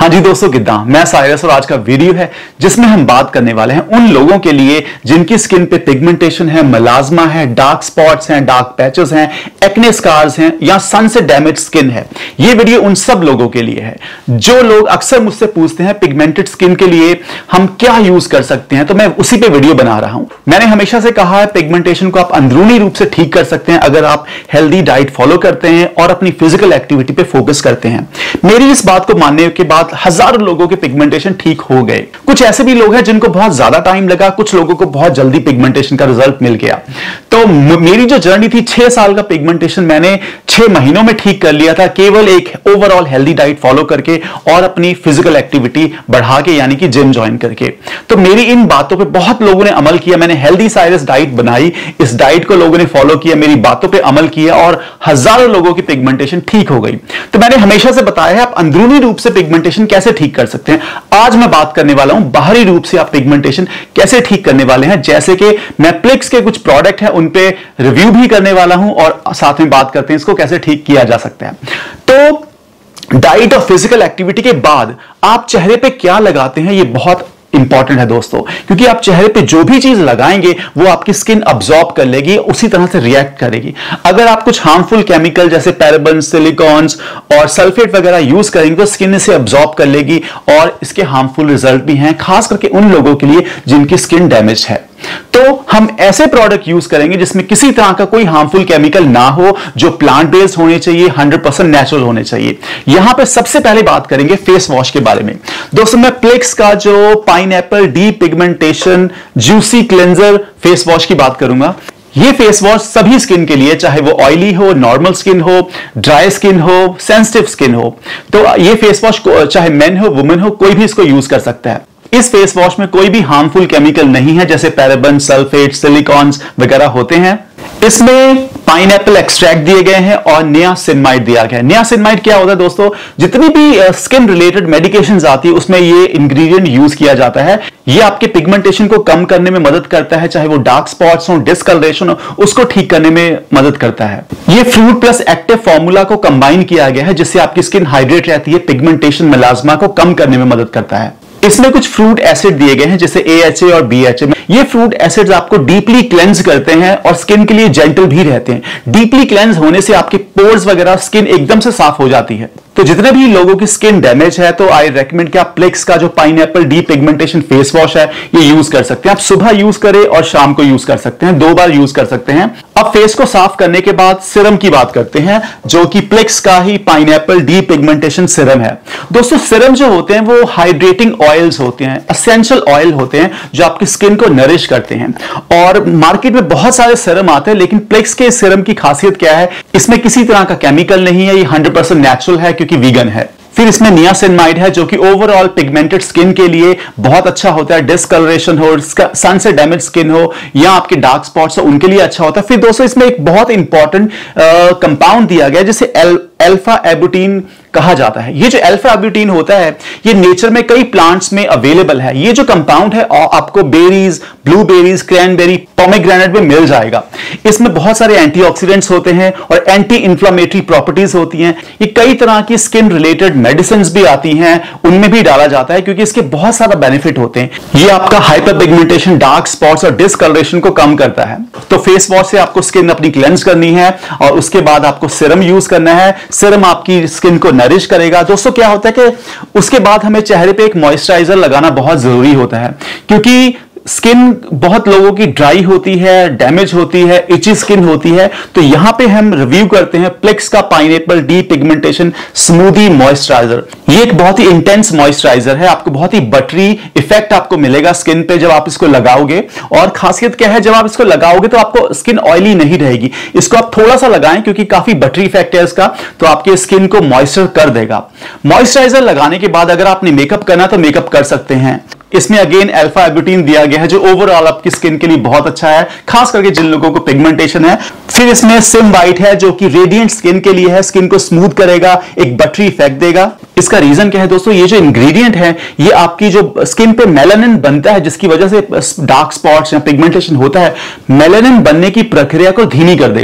जी दोस्तों, किद्दां मैं साइरस और आज का वीडियो है जिसमें हम बात करने वाले हैं उन लोगों के लिए जिनकी स्किन पे पिगमेंटेशन है, मलाजमा है, डार्क स्पॉट्स हैं, डार्क पैचेस हैं, एक्ने स्कार्स हैं या सन से डैमेज स्किन है। ये वीडियो उन सब लोगों के लिए है जो लोग अक्सर मुझसे पूछते हैं पिगमेंटेड स्किन के लिए हम क्या यूज कर सकते हैं, तो मैं उसी पे वीडियो बना रहा हूं। मैंने हमेशा से कहा है पिगमेंटेशन को आप अंदरूनी रूप से ठीक कर सकते हैं अगर आप हेल्दी डाइट फॉलो करते हैं और अपनी फिजिकल एक्टिविटी पे फोकस करते हैं। मेरी इस बात को मानने के बाद हजारों लोगों के पिगमेंटेशन ठीक हो गए। कुछ ऐसे भी लोग हैं जिनको बहुत ज्यादा टाइम लगा, कुछ लोगों को बहुत जल्दी पिगमेंटेशन का रिजल्ट मिल गया। तो मेरी जो जर्नी थी 6 साल का पिगमेंटेशन मैंने 6 महीनों में ठीक कर लिया था, केवल एक ओवरऑल हेल्दी डाइट फॉलो करके और अपनी फिजिकल एक्टिविटी बढ़ा के, यानी कि जिम ज्वाइन करके। तो मेरी इन बातों पे बहुत लोगों ने अमल किया। मैंने हेल्दी साइरस डाइट बनाई, इस डाइट को लोगों ने फॉलो किया, मेरी बातों पे अमल किया और हजारों लोगों की पिगमेंटेशन ठीक हो गई। तो मैंने हमेशा से बताया है आप अंदरूनी रूप से पिगमेंटेशन कैसे ठीक कर सकते हैं। आज मैं बात करने वाला हूं बाहरी रूप से आप पिगमेंटेशन कैसे ठीक करने वाले हैं, जैसे कि मैं प्लिक्स के कुछ प्रोडक्ट हैं उन पे रिव्यू भी करने वाला हूं और साथ में बात करते हैं इसको कैसे ठीक किया जा सकता है। तो डाइट और फिजिकल एक्टिविटी के बाद आप चेहरे पे क्या लगाते हैं ये बहुत इंपॉर्टेंट है दोस्तों, क्योंकि आप चेहरे पे जो भी चीज लगाएंगे वो आपकी स्किन अब्सॉर्ब कर लेगी, उसी तरह से रिएक्ट करेगी। अगर आप कुछ हार्मफुल केमिकल जैसे पैराबेन, सिलिकॉन्स और सल्फेट वगैरह यूज करेंगे तो स्किन इसे अब्सॉर्ब कर लेगी और इसके हार्मफुल रिजल्ट भी हैं, खास करके उन लोगों के लिए जिनकी स्किन डैमेज है। तो हम ऐसे प्रोडक्ट यूज करेंगे जिसमें किसी तरह का कोई हार्मफुल केमिकल ना हो, जो प्लांट बेस्ड होने चाहिए, 100% नेचुरल होने चाहिए। यहां पे सबसे पहले बात करेंगे फेस वॉश के बारे में। दोस्तों मैं प्लिक्स का जो pineapple depigmentation juicy cleanser face wash की बात करूंगा। ये फेस वॉश सभी स्किन के लिए, चाहे वो ऑयली हो, नॉर्मल स्किन हो, ड्राई स्किन हो, सेंसिटिव स्किन हो, तो ये फेस वॉश चाहे मेन हो वुमेन हो कोई भी इसको यूज कर सकता है। इस फेस वॉश में कोई भी हार्मफुल केमिकल नहीं है जैसे पैराबेन, सल्फेट, सिलिकॉन्स वगैरह होते हैं। इसमें पाइनएप्पल एक्सट्रैक्ट दिए गए हैं और नियासिनमाइड दिया गया है। नियासिनमाइड क्या होता है दोस्तों, जितनी भी स्किन रिलेटेड मेडिकेशंस आती है उसमें ये इंग्रेडिएंट यूज किया जाता है। ये आपके पिगमेंटेशन को कम करने में मदद करता है, चाहे वो डार्क स्पॉट्स हो, डिस्कलरेशन हो, उसको ठीक करने में मदद करता है। ये फ्रूट प्लस एक्टिव फॉर्मूला को कंबाइन किया गया है जिससे आपकी स्किन हाइड्रेट रहती है, पिगमेंटेशन मलाजमा को कम करने में मदद करता है। इसमें कुछ फ्रूट एसिड दिए गए हैं जैसे AHA और BHA। ये फ्रूट एसिड्स आपको डीपली क्लेंज करते हैं और स्किन के लिए जेंटल भी रहते हैं। डीपली क्लेंज होने से आपके पोर्स वगैरह स्किन एकदम से साफ हो जाती है। तो जितने भी लोगों की स्किन डैमेज है तो आई रेकमेंड कि आप प्लिक्स का जो pineapple depigmentation face wash है ये यूज कर सकते हैं। आप सुबह यूज करें और शाम को यूज कर सकते हैं, 2 बार यूज कर सकते हैं। अब फेस को साफ करने के बाद सिरम की बात करते हैं जो कि प्लिक्स का ही पाइनएप्पल डी पिगमेंटेशन सिरम है। दोस्तों सिरम जो होते हैं वो हाइड्रेटिंग ऑयल्स होते हैं, एसेंशियल ऑयल होते हैं जो आपकी स्किन को नरिश करते हैं। और मार्केट में बहुत सारे सिरम आते हैं लेकिन प्लिक्स के सिरम की खासियत क्या है, इसमें किसी तरह का केमिकल नहीं है, ये 100% नेचुरल है क्योंकि वीगन है। फिर इसमें नियासिनमाइड है जो कि ओवरऑल पिगमेंटेड स्किन के लिए बहुत अच्छा होता है। डिस्कलरेशन हो, सन से डैमेज स्किन हो या आपके डार्क स्पॉट्स हो उनके लिए अच्छा होता है। फिर दोस्तों इसमें एक बहुत इंपॉर्टेंट कंपाउंड दिया गया जिसे अल्फा एब्यूटीन कहा जाता है। ये जो अल्फा एब्यूटीन होता है ये नेचर में कई प्लांट्स में अवेलेबल है। ये जो कंपाउंड है आपको बेरीज, ब्लूबेरीज, क्रैनबेरी, पोमेग्रेनेट में मिल जाएगा। इसमें बहुत सारे एंटीऑक्सीडेंट्स होते हैं और एंटी इंफ्लेमेटरी प्रॉपर्टीज होती हैं। ये कई तरह की स्किन रिलेटेड मेडिसिन भी आती हैं, उनमें भी डाला जाता है क्योंकि इसके बहुत सारा बेनिफिट होते हैं। ये आपका हाइपर पिगमेंटेशन, डार्क स्पॉट्स और डिस्कलरेशन को कम करता है। तो फेस वॉश से आपको स्किन अपनी क्लेंस करनी है और उसके बाद आपको सिरम यूज करना है। सिरम आपकी स्किन को नरिश करेगा। दोस्तों क्या होता है कि उसके बाद हमें चेहरे पे एक मॉइस्चराइजर लगाना बहुत जरूरी होता है क्योंकि स्किन बहुत लोगों की ड्राई होती है, डैमेज होती है, इची स्किन होती है। तो यहां पे हम रिव्यू करते हैं प्लिक्स का pineapple depigmentation smoothie moisturiser. ये एक बहुत ही इंटेंस मॉइस्चराइजर है, आपको बहुत ही बटरी इफेक्ट आपको मिलेगा स्किन पे जब आप इसको लगाओगे। और खासियत क्या है, जब आप इसको लगाओगे तो आपको स्किन ऑयली नहीं रहेगी। इसको आप थोड़ा सा लगाएं क्योंकि काफी बटरी इफेक्ट है इसका, तो आपके स्किन को मॉइस्चर कर देगा। मॉइस्चराइजर लगाने के बाद अगर आपने मेकअप करना तो मेकअप कर सकते हैं। इसमें अगेन अल्फा एब्यूटीन दिया गया है जो ओवरऑल आपकी स्किन के लिए बहुत अच्छा है, खास करके जिन लोगों को पिगमेंटेशन है। फिर इसमें सिम वाइट है जो कि रेडिएंट स्किन के लिए है, स्किन को स्मूथ करेगा, एक बटरी इफेक्ट देगा। इसका रीजन क्या है दोस्तों, ये जो इंग्रेडिएंट है ये आपकी जो स्किन पे मेलानिन बनता है जिसकी वजह से डार्क स्पॉट्स या पिगमेंटेशन होता है, मेलानिन बनने की प्रक्रिया को धीमी कर देगा।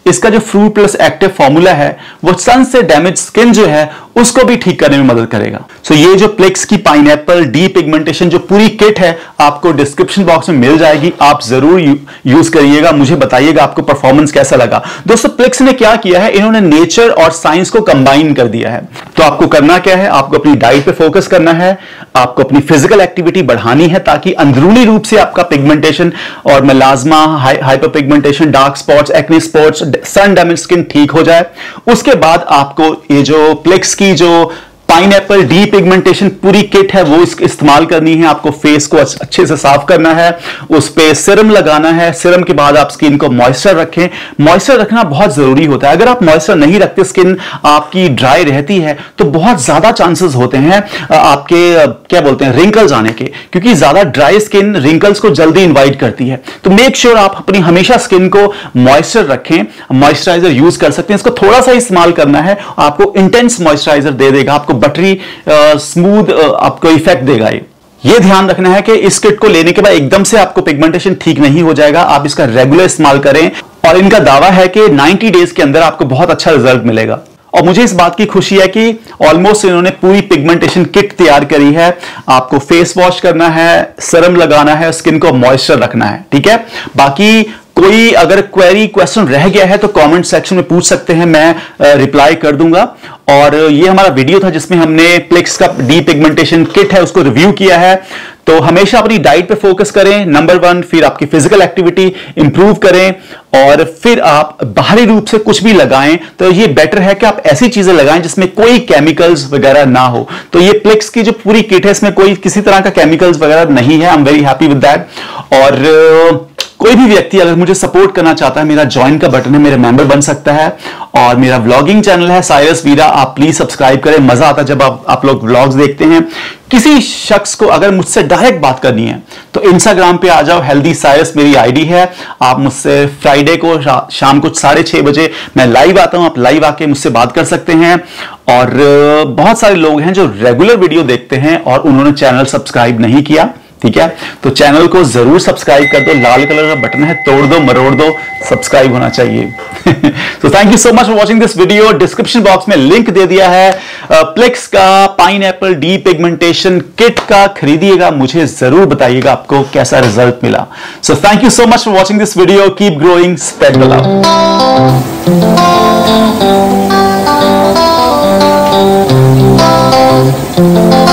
इसका जो फ्रूट प्लस एक्टिव फॉर्मूला है वो सन से डैमेज स्किन जो है उसको भी ठीक करने में मदद करेगा। सो ये जो प्लेक्स की पाइनएप्पल डी पिगमेंटेशन जो पूरी किट है आपको डिस्क्रिप्शन बॉक्स में मिल जाएगी, आप जरूर यूज करिएगा, मुझे बताइएगा आपको परफॉर्मेंस कैसा लगा। दोस्तों प्लेक्स ने क्या किया है, इन्होंने नेचर और साइंस को कंबाइन कर दिया है। तो आपको करना क्या है, आपको अपनी डाइट पे फोकस करना है, आपको अपनी फिजिकल एक्टिविटी बढ़ानी है ताकि अंदरूनी रूप से आपका पिगमेंटेशन और melasma, hyperpigmentation, dark spots, acne spots, sun damage skin ठीक हो जाए। उसके बाद आपको ये जो प्लेक्स की जो पाइनएप्पल डी पिगमेंटेशन पूरी किट है वो इस्तेमाल करनी है। आपको फेस को अच्छे से साफ करना है, उस पे सिरम लगाना है, सिरम के बाद आप स्किन को मॉइस्चर रखें। मॉइस्चर रखना बहुत जरूरी होता है, अगर आप मॉइस्चर नहीं रखते, स्किन आपकी ड्राई रहती है तो बहुत ज्यादा चांसेस होते हैं आपके क्या बोलते हैं रिंकल्स आने के, क्योंकि ज्यादा ड्राई स्किन रिंकल्स को जल्दी इन्वाइट करती है। तो मेक श्योर आप अपनी हमेशा स्किन को मॉइस्चर रखें, मॉइस्चराइजर यूज कर सकते हैं, इसको थोड़ा सा इस्तेमाल करना है, आपको इंटेंस मॉइस्चराइजर दे देगा, आपको बटरी स्मूथ आपको इफेक्ट देगा। ये ध्यान रखना है कि इस किट को लेने के बाद एकदम से आपको पिगमेंटेशन ठीक नहीं हो जाएगा, आप इसका रेगुलर इस्तेमाल करें और इनका दावा है कि 90 डेज के अंदर आपको बहुत अच्छा रिजल्ट मिलेगा। और मुझे इस बात की खुशी है कि ऑलमोस्ट इन्होंने पूरी पिगमेंटेशन किट तैयार करी है। आपको फेस वॉश करना है, सीरम लगाना है, स्किन को मॉइस्चर रखना है, ठीक है। बाकी कोई अगर क्वेश्चन रह गया है तो कमेंट सेक्शन में पूछ सकते हैं, मैं रिप्लाई कर दूंगा। और ये हमारा वीडियो था जिसमें हमने प्लेक्स का डी पिगमेंटेशन किट है उसको रिव्यू किया है। तो हमेशा अपनी डाइट पे फोकस करें, नंबर 1, फिर आपकी फिजिकल एक्टिविटी इंप्रूव करें और फिर आप बाहरी रूप से कुछ भी लगाएं तो ये बेटर है कि आप ऐसी चीजें लगाएं जिसमें कोई केमिकल्स वगैरह ना हो। तो ये प्लेक्स की जो पूरी किट है इसमें कोई किसी तरह का केमिकल्स वगैरह नहीं है, I am very happy with that. और कोई भी व्यक्ति अगर मुझे सपोर्ट करना चाहता है, मेरा ज्वाइन का बटन है, मेरे मेंबर बन सकता है। और मेरा व्लॉगिंग चैनल है साइरस वीरा, आप प्लीज सब्सक्राइब करें, मजा आता है जब आप लोग व्लॉग्स देखते हैं। किसी शख्स को अगर मुझसे डायरेक्ट बात करनी है तो इंस्टाग्राम पे आ जाओ, हेल्दी साइरस मेरी आईडी है। आप मुझसे फ्राइडे को शाम को 6:30 बजे मैं लाइव आता हूं, आप लाइव आके मुझसे बात कर सकते हैं। और बहुत सारे लोग हैं जो रेगुलर वीडियो देखते हैं और उन्होंने चैनल सब्सक्राइब नहीं किया, ठीक है, तो चैनल को जरूर सब्सक्राइब कर दो, लाल कलर का बटन है, तोड़ दो मरोड़ दो, सब्सक्राइब होना चाहिए। तो thank you so much for watching this video. Description box में लिंक दे दिया है प्लेक्स का पाइनएप्पल डी पिगमेंटेशन किट का, खरीदिएगा, मुझे जरूर बताइएगा आपको कैसा रिजल्ट मिला। So thank you so much for watching this video, keep growing, spread the love.